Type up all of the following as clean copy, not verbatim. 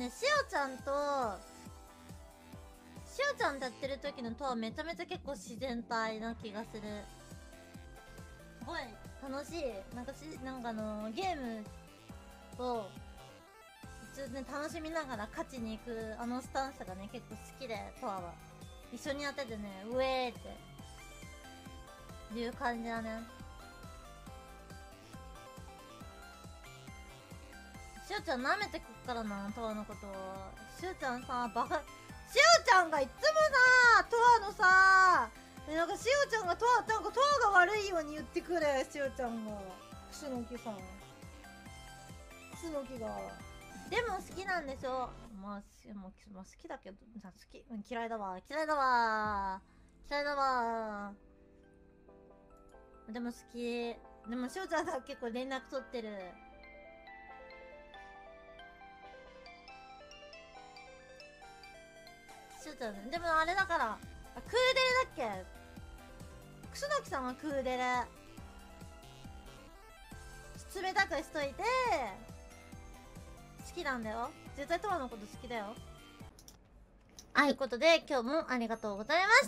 ね、しおちゃんとやってる時のとはめちゃめちゃ結構自然体な気がする。すごい楽しい。なんかゲームを一応ね楽しみながら勝ちに行くスタンスがね結構好きで、とわは一緒にやっててね、ウェーっていう感じだね。しおちゃん舐めてくっからな、とわのことを。しおちゃんさ、しおちゃんがいつもさ、とわのさ、なんかしおちゃんがなんかとわが悪いように言ってくる。しおちゃんがクスノキさん、クスノキがでも好きなんでしょ。まあ好きだけど嫌いだわ。でも好き。でもしおちゃんが結構連絡取ってる。しおちゃんでもあれだから、クーデレだっけ。クスノキさんはクーデレ冷たくしといて好きなんだよ。絶対トワのこと好きだよ。はい、ということで今日もありがとうございました。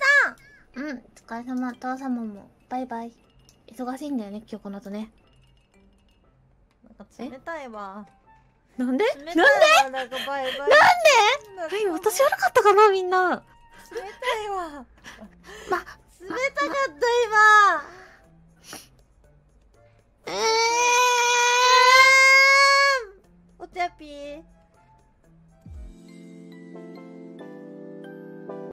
お疲れ様。トワ様もバイバイ。忙しいんだよね今日この後ね。 なんか冷たいわ。 なんで冷たいわ。なんかバイバイ。なんではい、私悪かったかなみんな。 冷たいわ。 ま、